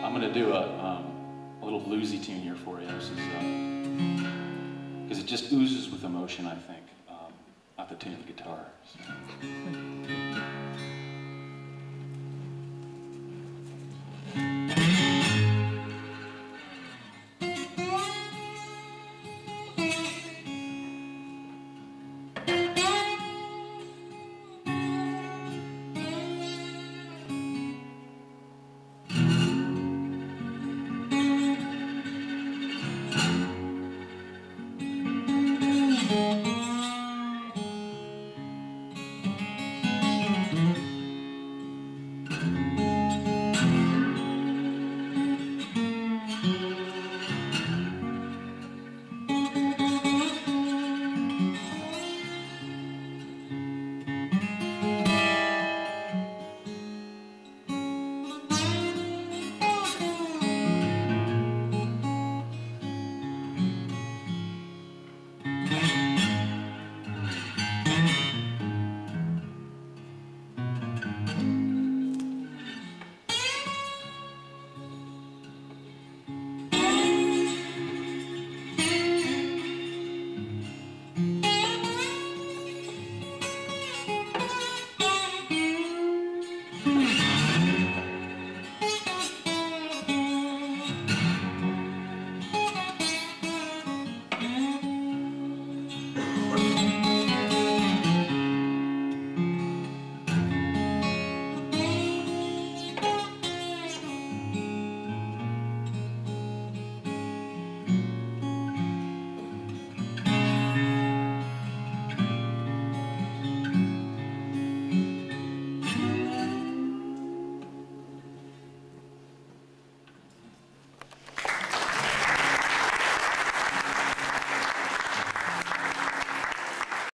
I'm going to do a little bluesy tune here for you. This is because it just oozes with emotion, I think, not the tune of the guitar. So.